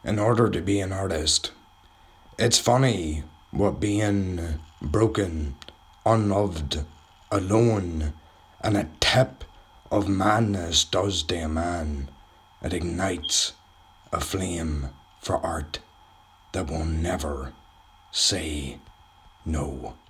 in order to be an artist. It's funny what being broken, unloved, alone, and a tip of madness does to a man. It ignites a flame for art that will never say no.